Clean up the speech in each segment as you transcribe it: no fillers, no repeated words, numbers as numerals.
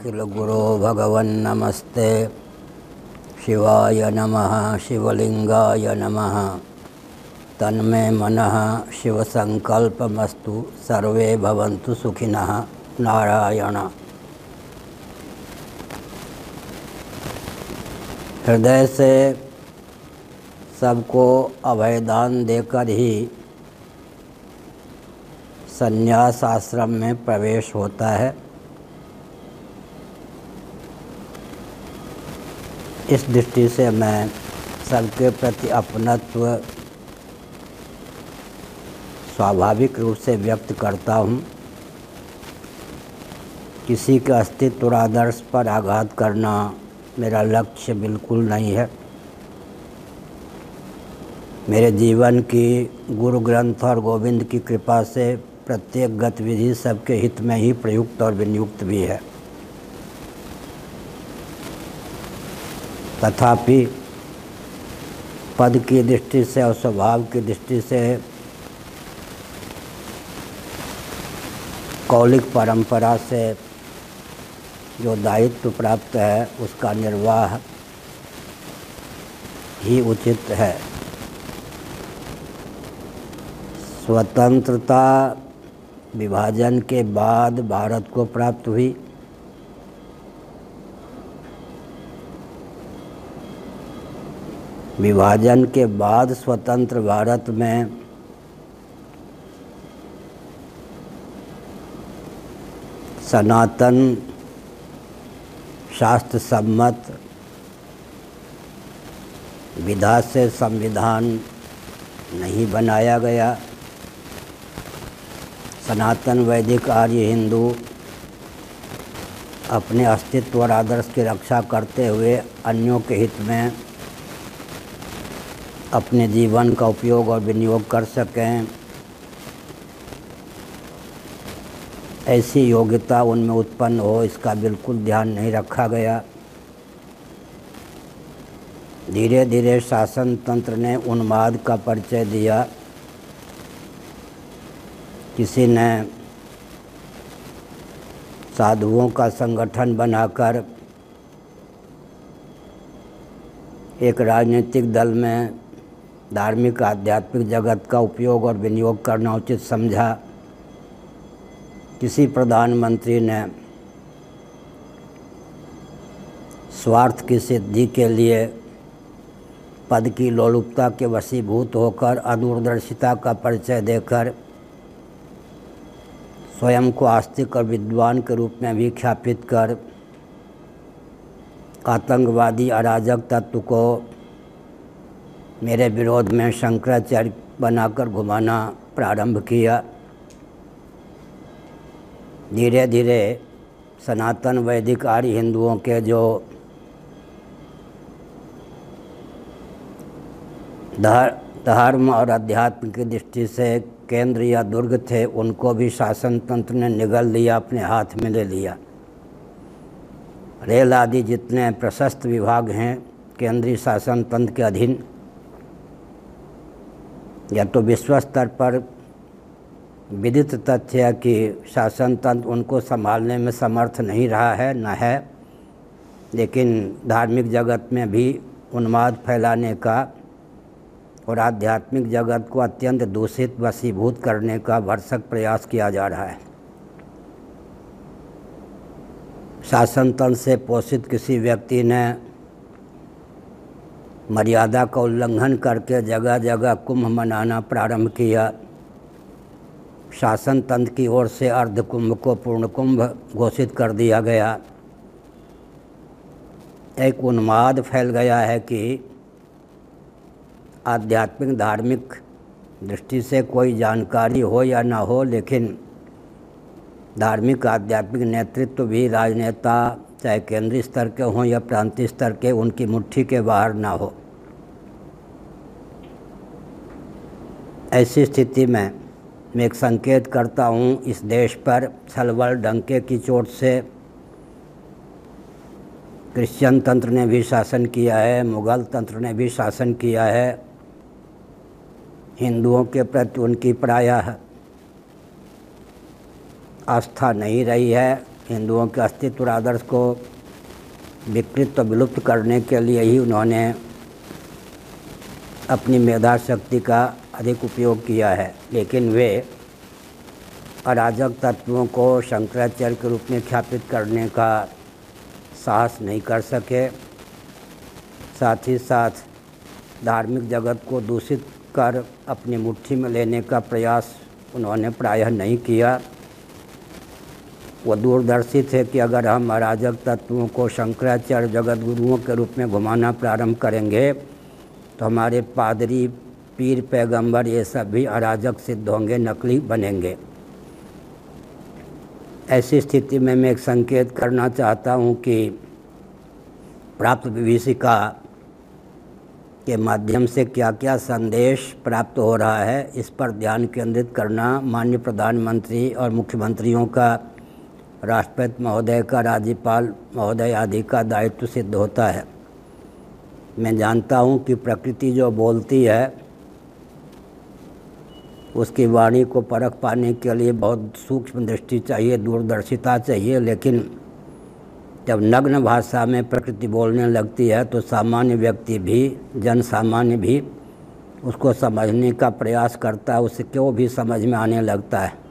अखिल गुरो भगवन् नमस्ते शिवाय नमः शिवलिंगाय नमः तन्मे मनः शिवसंकल्पमस्तु सर्वे भवन्तु सुखिनः नारायण। हृदय से सबको अभयदान देकर ही संन्यास आश्रम में प्रवेश होता है। इस दृष्टि से मैं सबके प्रति अपनत्व स्वाभाविक रूप से व्यक्त करता हूँ। किसी के अस्तित्व और आदर्श पर आघात करना मेरा लक्ष्य बिल्कुल नहीं है। मेरे जीवन की गुरु ग्रंथ और गोविंद की कृपा से प्रत्येक गतिविधि सबके हित में ही प्रयुक्त और विनियुक्त भी है। तथापि पद की दृष्टि से और स्वभाव की दृष्टि से कौलिक परंपरा से जो दायित्व प्राप्त है उसका निर्वाह ही उचित है। स्वतंत्रता विभाजन के बाद भारत को प्राप्त हुई। विभाजन के बाद स्वतंत्र भारत में सनातन शास्त्र सम्मत विधा से संविधान नहीं बनाया गया। सनातन वैदिक आर्य हिंदू अपने अस्तित्व और आदर्श की रक्षा करते हुए अन्यों के हित में अपने जीवन का उपयोग और विनियोग कर सकें, ऐसी योग्यता उनमें उत्पन्न हो, इसका बिल्कुल ध्यान नहीं रखा गया। धीरे धीरे शासन तंत्र ने उन्माद का परिचय दिया। किसी ने साधुओं का संगठन बनाकर एक राजनीतिक दल में धार्मिक आध्यात्मिक जगत का उपयोग और विनियोग करना उचित समझा। किसी प्रधानमंत्री ने स्वार्थ की सिद्धि के लिए पद की लोलुपता के वशीभूत होकर अदूरदर्शिता का परिचय देकर स्वयं को आस्तिक और विद्वान के रूप में भी ख्यापित कर आतंकवादी अराजक तत्व को मेरे विरोध में शंकराचार्य बनाकर घुमाना प्रारंभ किया। धीरे धीरे सनातन वैदिक आर्य हिंदुओं के जो धर्म और अध्यात्म की दृष्टि से केंद्र या दुर्ग थे, उनको भी शासन तंत्र ने निगल लिया, अपने हाथ में ले लिया। रेल आदि जितने प्रशस्त विभाग हैं केंद्रीय शासन तंत्र के अधीन, या तो विश्व स्तर पर विदित तथ्य है कि शासन तंत्र उनको संभालने में समर्थ नहीं रहा है, न है, लेकिन धार्मिक जगत में भी उन्माद फैलाने का और आध्यात्मिक जगत को अत्यंत दूषित वशीभूत करने का भरसक प्रयास किया जा रहा है। शासन तंत्र से पोषित किसी व्यक्ति ने मर्यादा का उल्लंघन करके जगह जगह कुंभ मनाना प्रारंभ किया। शासन तंत्र की ओर से अर्ध कुंभ को पूर्ण कुंभ घोषित कर दिया गया। एक उन्माद फैल गया है कि आध्यात्मिक धार्मिक दृष्टि से कोई जानकारी हो या ना हो, लेकिन धार्मिक आध्यात्मिक नेतृत्व भी राजनेता चाहे केंद्रीय स्तर के हों या प्रांतीय स्तर के, उनकी मुट्ठी के बाहर ना हो। ऐसी स्थिति में मैं एक संकेत करता हूँ, इस देश पर छलबल डंके की चोट से क्रिश्चियन तंत्र ने भी शासन किया है, मुगल तंत्र ने भी शासन किया है। हिंदुओं के प्रति उनकी प्रायः आस्था नहीं रही है। हिंदुओं के अस्तित्व और आदर्श को विकृत और विलुप्त करने के लिए ही उन्होंने अपनी मेधा शक्ति का अधिक उपयोग किया है, लेकिन वे अराजक तत्वों को शंकराचार्य के रूप में ख्यापित करने का साहस नहीं कर सके। साथ ही साथ धार्मिक जगत को दूषित कर अपनी मुट्ठी में लेने का प्रयास उन्होंने प्रायः नहीं किया। वो दूरदर्शी थे कि अगर हम अराजक तत्वों को शंकराचार्य जगत गुरुओं के रूप में घुमाना प्रारंभ करेंगे तो हमारे पादरी, पीर, पैगंबर ये सब भी अराजक सिद्ध होंगे, नकली बनेंगे। ऐसी स्थिति में मैं एक संकेत करना चाहता हूँ कि प्राप्त विभीषिका के माध्यम से क्या क्या संदेश प्राप्त हो रहा है, इस पर ध्यान केंद्रित करना माननीय प्रधानमंत्री और मुख्यमंत्रियों का, राष्ट्रपति महोदय का, राज्यपाल महोदय आदि का दायित्व सिद्ध होता है। मैं जानता हूँ कि प्रकृति जो बोलती है उसकी वाणी को परख पाने के लिए बहुत सूक्ष्म दृष्टि चाहिए, दूरदर्शिता चाहिए, लेकिन जब नग्न भाषा में प्रकृति बोलने लगती है तो सामान्य व्यक्ति भी, जन सामान्य भी उसको समझने का प्रयास करता है, उसे क्यों भी समझ में आने लगता है।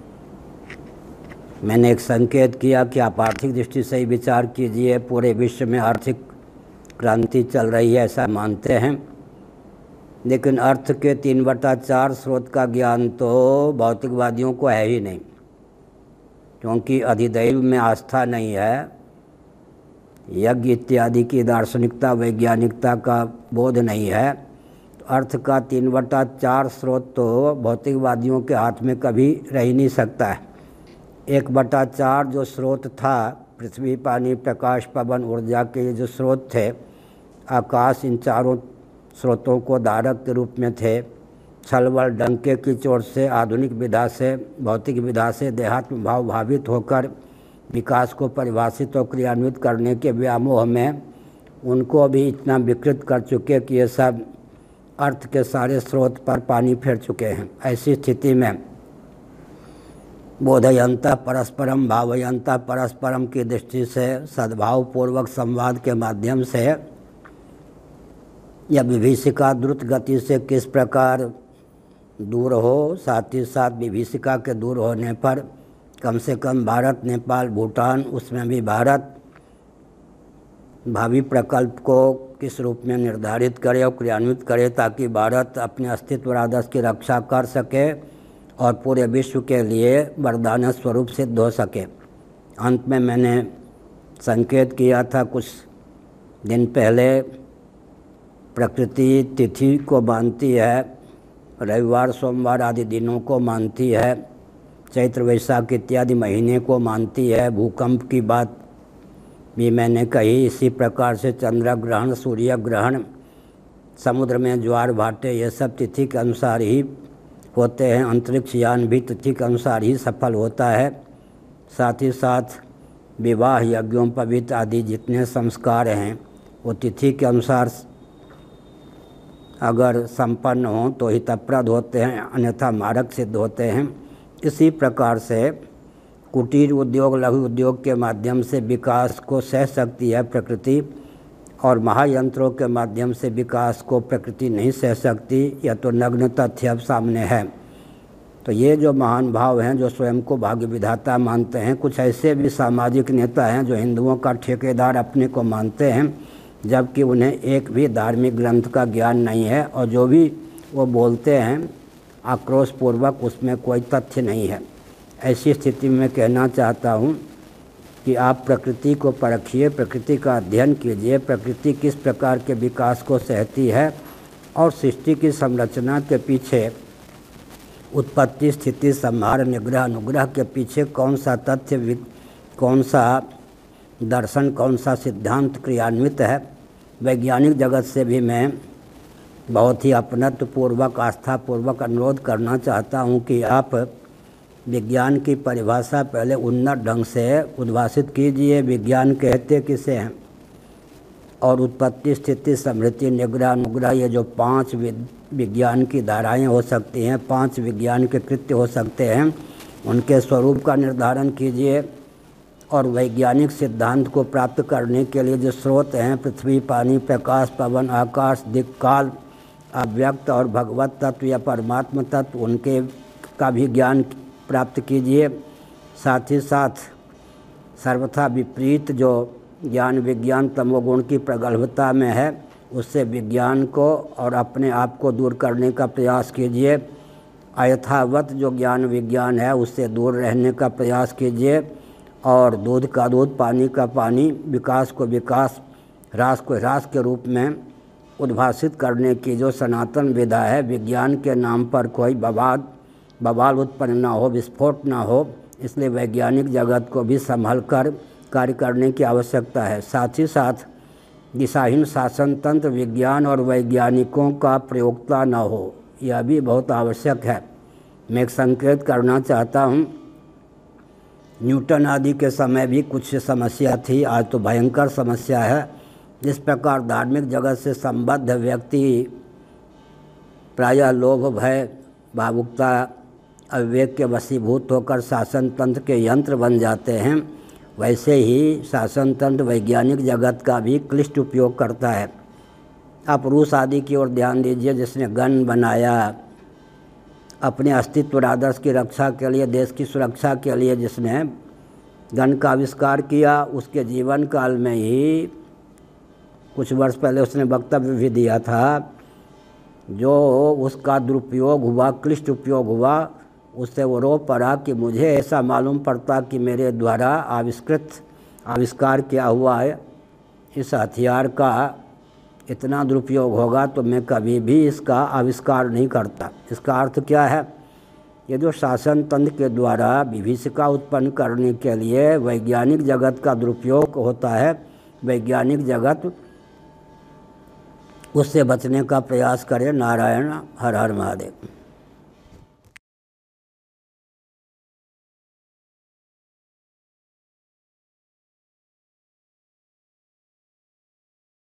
मैंने एक संकेत किया कि आप आर्थिक दृष्टि से ही विचार कीजिए। पूरे विश्व में आर्थिक क्रांति चल रही है ऐसा मानते हैं, लेकिन अर्थ के 3/4 स्रोत का ज्ञान तो भौतिकवादियों को है ही नहीं, क्योंकि अधिदैव में आस्था नहीं है, यज्ञ इत्यादि की दार्शनिकता, वैज्ञानिकता का बोध नहीं है। तो अर्थ का 3/4 स्रोत तो भौतिकवादियों के हाथ में कभी रह ही नहीं सकता है। 1/4 जो स्रोत था, पृथ्वी, पानी, प्रकाश, पवन, ऊर्जा के ये जो स्रोत थे, आकाश इन चारों स्रोतों को धारक के रूप में थे। छलवल डंके की चोट से, आधुनिक विधा से, भौतिक विधा से देहात्म भाव भावित होकर विकास को परिभाषित और क्रियान्वित करने के व्यामोह में उनको भी इतना विकृत कर चुके कि ये सब अर्थ के सारे स्रोत पर पानी फेर चुके हैं। ऐसी स्थिति में बोधयंता परस्परम, भावयंता परस्परम की दृष्टि से सद्भावपूर्वक संवाद के माध्यम से यह विभीषिका द्रुत गति से किस प्रकार दूर हो, साथ ही साथ विभीषिका के दूर होने पर कम से कम भारत, नेपाल, भूटान, उसमें भी भारत भावी प्रकल्प को किस रूप में निर्धारित करे और क्रियान्वित करे ताकि भारत अपने अस्तित्व और आदर्श की रक्षा कर सके और पूरे विश्व के लिए वरदान स्वरूप सिद्ध हो सके। अंत में मैंने संकेत किया था कुछ दिन पहले, प्रकृति तिथि को मानती है, रविवार, सोमवार आदि दिनों को मानती है, चैत्र, वैशाख इत्यादि महीने को मानती है। भूकंप की बात भी मैंने कही। इसी प्रकार से चंद्र ग्रहण, सूर्य ग्रहण, समुद्र में ज्वार भाटे, ये सब तिथि के अनुसार ही होते हैं। अंतरिक्ष यान भी तिथि के अनुसार ही सफल होता है। साथ ही साथ विवाह, यज्ञों, पवित्र आदि जितने संस्कार हैं वो तिथि के अनुसार अगर संपन्न हों तो हितप्रद होते हैं, अन्यथा मारक सिद्ध होते हैं। इसी प्रकार से कुटीर उद्योग, लघु उद्योग के माध्यम से विकास को सह सकती है प्रकृति, और महायंत्रों के माध्यम से विकास को प्रकृति नहीं सह सकती। यह तो नग्न तथ्य अब सामने है। तो ये जो महान भाव हैं जो स्वयं को भाग्य विधाता मानते हैं, कुछ ऐसे भी सामाजिक नेता हैं जो हिंदुओं का ठेकेदार अपने को मानते हैं, जबकि उन्हें एक भी धार्मिक ग्रंथ का ज्ञान नहीं है, और जो भी वो बोलते हैं आक्रोशपूर्वक उसमें कोई तथ्य नहीं है। ऐसी स्थिति में कहना चाहता हूँ कि आप प्रकृति को परखिए, प्रकृति का अध्ययन कीजिए, प्रकृति किस प्रकार के विकास को सहती है और सृष्टि की संरचना के पीछे, उत्पत्ति, स्थिति, संहार, निग्रह, अनुग्रह के पीछे कौन सा तथ्य, कौन सा दर्शन, कौन सा सिद्धांत क्रियान्वित है। वैज्ञानिक जगत से भी मैं बहुत ही अपनत्वपूर्वक, आस्थापूर्वक अनुरोध करना चाहता हूँ कि आप विज्ञान की परिभाषा पहले उन्नत ढंग से उद्भाषित कीजिए। विज्ञान कहते किसे हैं, और उत्पत्ति, स्थिति, समृद्धि, निग्रह, अनुग्रह, ये जो 5 विज्ञान की धाराएं हो सकती हैं, 5 विज्ञान के कृत्य हो सकते हैं, उनके स्वरूप का निर्धारण कीजिए। और वैज्ञानिक सिद्धांत को प्राप्त करने के लिए जो स्रोत हैं, पृथ्वी, पानी, प्रकाश, पवन, आकाश, दिक्, काल, अव्यक्त और भगवत तत्व या परमात्म तत्व, उनके का भी ज्ञान प्राप्त कीजिए। साथ ही साथ सर्वथा विपरीत जो ज्ञान विज्ञान तमोगुण की प्रगल्भता में है, उससे विज्ञान को और अपने आप को दूर करने का प्रयास कीजिए। अयथावत जो ज्ञान विज्ञान है उससे दूर रहने का प्रयास कीजिए और दूध का दूध, पानी का पानी, विकास को विकास, ह्रास को ह्रास के रूप में उद्भासित करने की जो सनातन विधा है, विज्ञान के नाम पर कोई बवाल उत्पन्न ना हो, विस्फोट ना हो, इसलिए वैज्ञानिक जगत को भी संभल कर कार्य करने की आवश्यकता है। साथ ही साथ दिशाहीन शासन तंत्र विज्ञान और वैज्ञानिकों का प्रयोक्ता न हो, यह भी बहुत आवश्यक है। मैं एक संकेत करना चाहता हूँ, न्यूटन आदि के समय भी कुछ समस्या थी, आज तो भयंकर समस्या है। जिस प्रकार धार्मिक जगत से संबद्ध व्यक्ति प्रायः लोभ, भय, भावुकता, अविवेक के वशीभूत होकर शासन तंत्र के यंत्र बन जाते हैं, वैसे ही शासन तंत्र वैज्ञानिक जगत का भी क्लिष्ट उपयोग करता है। आप रूस आदि की ओर ध्यान दीजिए, जिसने गन बनाया, अपने अस्तित्व और आदर्श की रक्षा के लिए, देश की सुरक्षा के लिए जिसने गन का आविष्कार किया, उसके जीवन काल में ही कुछ वर्ष पहले उसने वक्तव्य भी दिया था, जो उसका दुरुपयोग हुआ, क्लिष्ट उपयोग हुआ, उससे वो रो पड़ा कि मुझे ऐसा मालूम पड़ता कि मेरे द्वारा आविष्कार किया हुआ है इस हथियार का इतना दुरुपयोग होगा तो मैं कभी भी इसका आविष्कार नहीं करता। इसका अर्थ क्या है? ये जो शासन तंत्र के द्वारा विभीषिका उत्पन्न करने के लिए वैज्ञानिक जगत का दुरुपयोग होता है, वैज्ञानिक जगत उससे बचने का प्रयास करे। नारायण, हर हर महादेव।